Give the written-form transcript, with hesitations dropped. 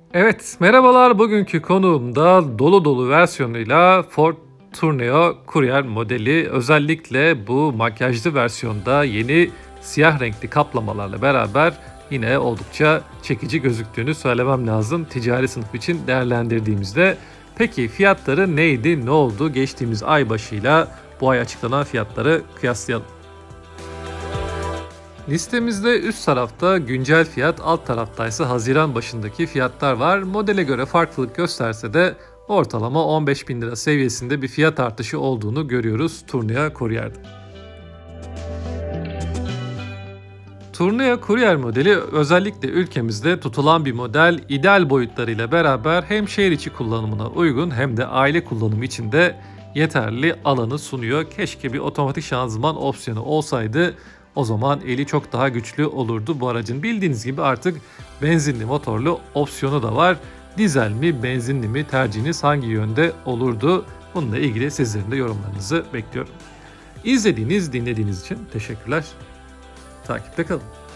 Evet, merhabalar. Bugünkü konuğum da dolu dolu versiyonuyla Ford Tourneo Courier modeli. Özellikle bu makyajlı versiyonda yeni siyah renkli kaplamalarla beraber yine oldukça çekici gözüktüğünü söylemem lazım ticari sınıf için değerlendirdiğimizde. Peki fiyatları neydi, ne oldu? Geçtiğimiz ay başıyla bu ay açıklanan fiyatları kıyaslayalım. Listemizde üst tarafta güncel fiyat, alt taraftaysa Haziran başındaki fiyatlar var. Modele göre farklılık gösterse de ortalama 15 bin lira seviyesinde bir fiyat artışı olduğunu görüyoruz Tourneo Courier'de. Tourneo Courier modeli özellikle ülkemizde tutulan bir model. İdeal boyutlarıyla beraber hem şehir içi kullanımına uygun hem de aile kullanımı için de yeterli alanı sunuyor. Keşke bir otomatik şanzıman opsiyonu olsaydı. O zaman eli çok daha güçlü olurdu bu aracın. Bildiğiniz gibi artık benzinli motorlu opsiyonu da var. Dizel mi, benzinli mi tercihiniz hangi yönde olurdu? Bununla ilgili sizlerin de yorumlarınızı bekliyorum. İzlediğiniz, dinlediğiniz için teşekkürler. Takipte kalın.